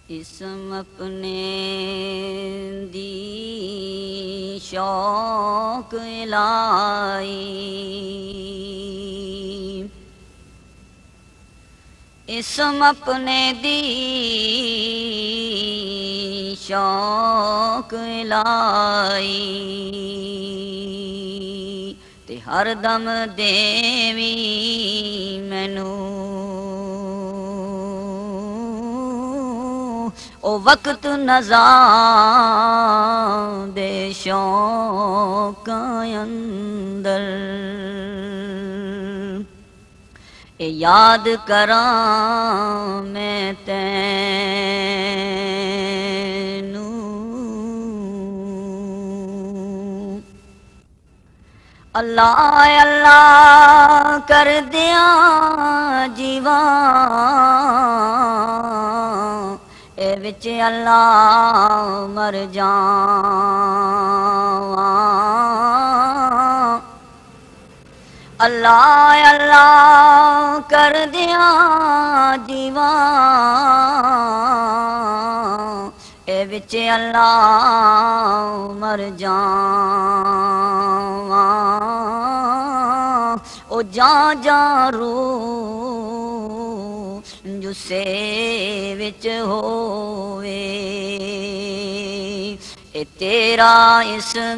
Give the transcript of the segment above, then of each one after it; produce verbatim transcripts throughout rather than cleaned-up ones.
اسم اپنے دی شوق الہی، اسم اپنے دی شوق الہی، تے ہر دم دیوی مینوں او وقت نظام دے شوق اندر، اے یاد کراں میں تینوں، اللہ اللہ کر دیاں جیواں، اے وچ اللہ مر جاواں، اللہ اللہ کر دیاں جیواں، اے وچ اللہ مر جاواں، او جاں جاں روح جسے وچ ہووے، اے تیرا اسم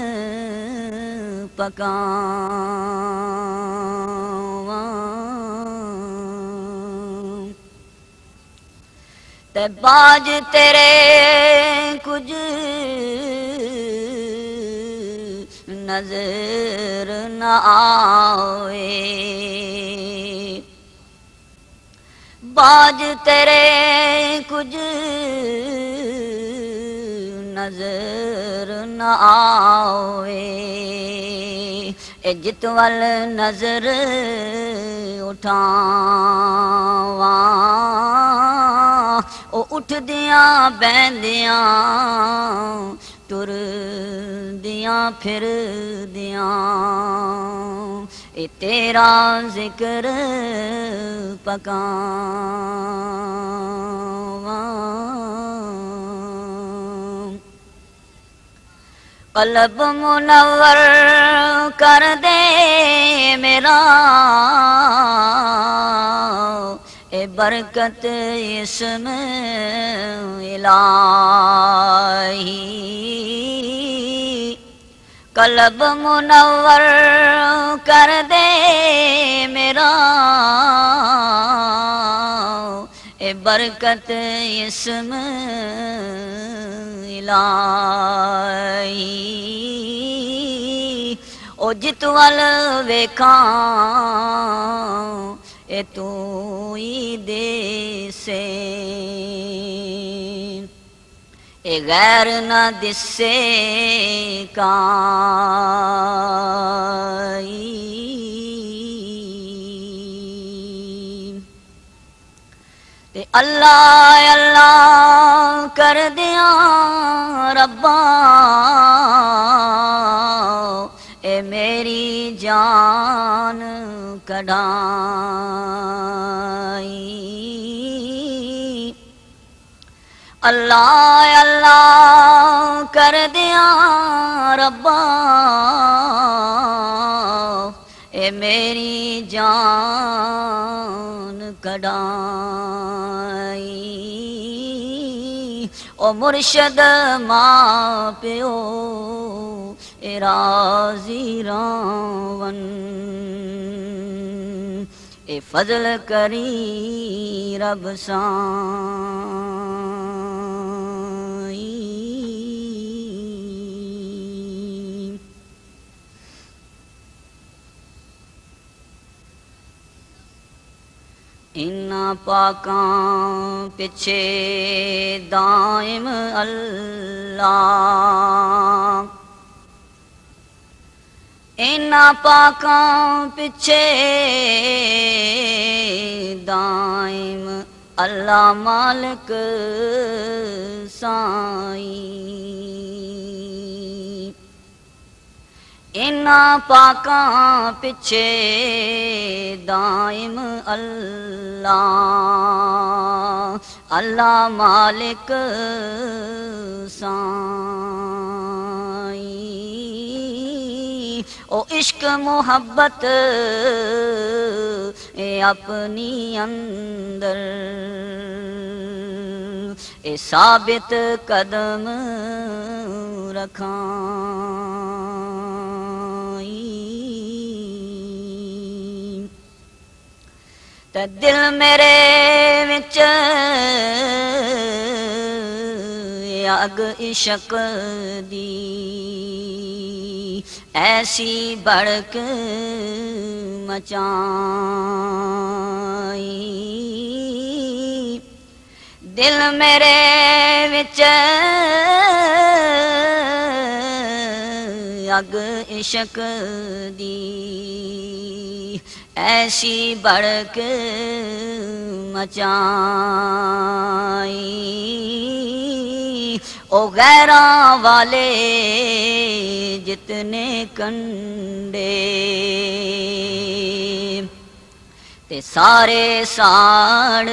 پکاواں، تے باج تیرے کچھ نظر نہ آوے، باج تیرے کچھ نظر نہ آوے، اے جتول نظر اٹھاواں، او اٹھ دیاں بہندیاں ٹر دیاں پھر دیاں، اے تیرا ذکر پکاواں، قلب منور کر دے میرا، اے برکت اسم الہی، قلب منور کر دے میرا، اے برکت اسم الہی، او جتول ویکھاں اے تو ہی دے سے، اے غیر نہ دسے کائی، تے اللہ اللہ کر دیاں ربا، اے میری جان کڈھائی، اللہ اللہ کر دیاں ربا، اے میری جان کڈھائی، او مرشد ماں پیو اے راضی راون، اے فضل کری رب سائیں، انہاں پاکاں پچھے دائم اللہ، انہاں پاکاں پچھے دائم اللہ مالک سائیں، انہاں پاکاں پچھے دائم اللہ اللہ مالک سائیں او عشق محبت اے اپنی اندر اے ثابت قدم رکھاں تے دل میرے وچ اگ عشق دی ایسی بڑک مچائی دل میرے وچ اگ عشق دی ایسی بڑک مچائی او غیراں والے جتنے کنڈے تے سارے ساڑ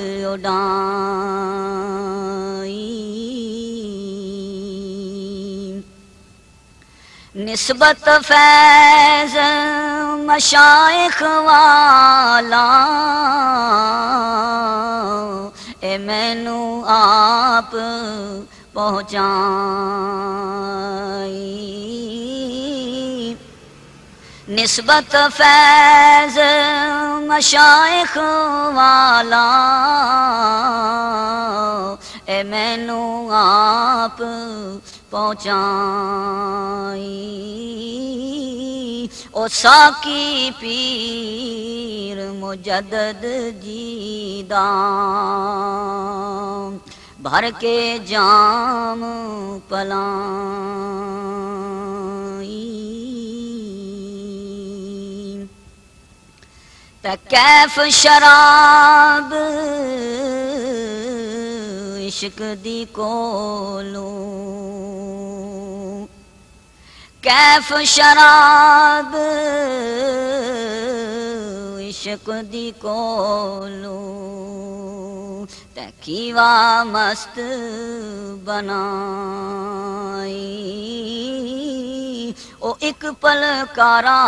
اڈائی نسبت فیض مشائخ والا اے مینو آپ پہنچائی نسبت فیض مشائخ والا اے مینو آپ پہنچائی او ساکی پیر مجدد جیداں بھر کے جام پلائی تے کیف شراب عشق دی کولوں کیف شراب عشق دی کولوں تے کیوا مست بنائی او ایک پل کارا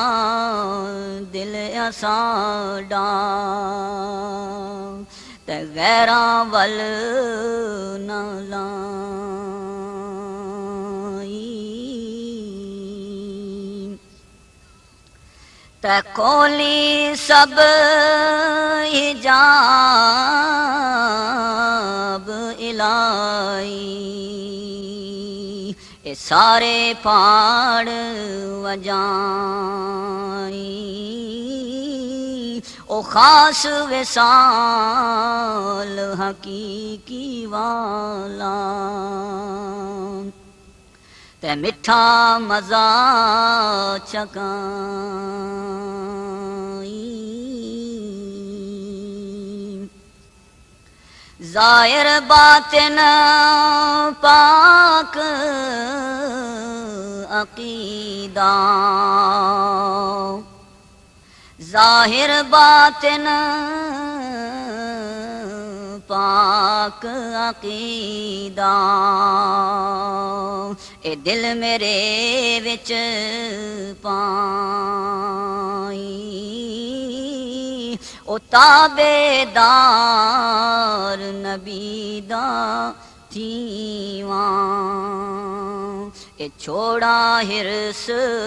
دل اساڈا تے غیراں ول نہ لائی تے کولی سب حجاب الہی اے سارے پہاڑ وجائی او خاص وصال حقیقی والا تے مٹھا مزہ چکائی ظاہر باطن پاک عقیدہ ظاہر باطن پاک عقیدہ اے دل میرے وچ پائی او تابعدار نبی دا تھیواں اے چھوڑا ہرس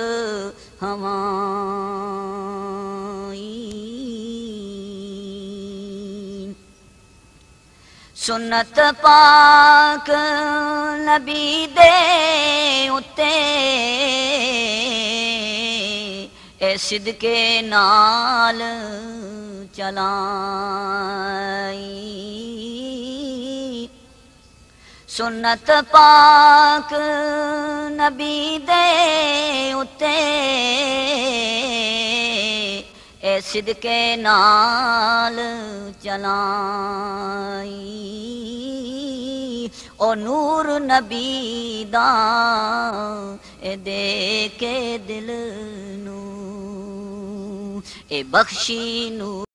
ہمائی سنت پاک نبی دے اتے اے صدقے نال چلائی سنت پاک نبی دے اتے اے صدقے نال چلائی او نور نبی دا اے دے کے دل نو اے بخشی نور